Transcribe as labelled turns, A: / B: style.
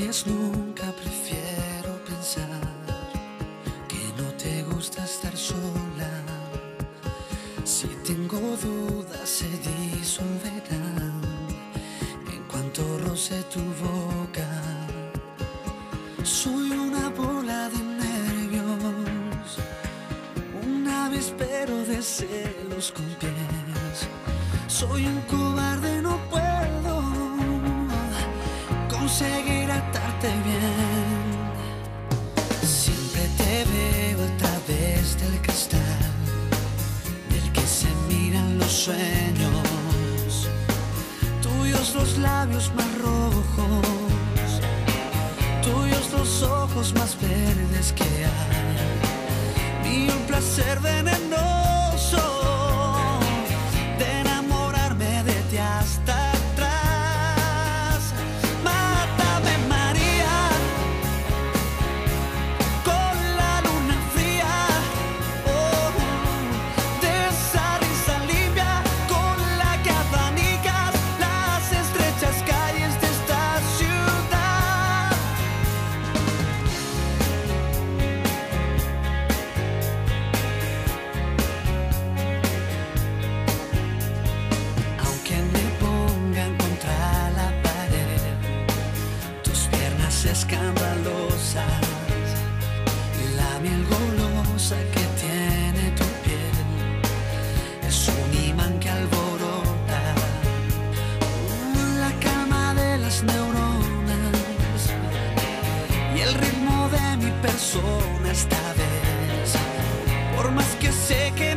A: cambies nunca, prefiero pensar que no te gusta estar sola. Si tengo dudas se disolverán en cuanto roce tu boca. Soy una bola de nervios, un avispero de celos con pies. Soy un cobarde, no puedo conseguir atarte bien. Siempre te veo a través del cristal del que se miran los sueños. Tuyos los labios más rojos, tuyos los ojos más verdes que hay. Mío el placer venenoso de enamorarme de ti hasta atrás. Mátame, María, con la luna fría, oh, de esa risa limpia con la que abanicas las estrechas calles de esta ciudad. Aunque me pongan contra la pared, tus piernas escandalosas, la miel golosa que tiene tu piel, es un imán que alborota la calma de las neuronas y el ritmo de mi persona esta vez. Por más que sé que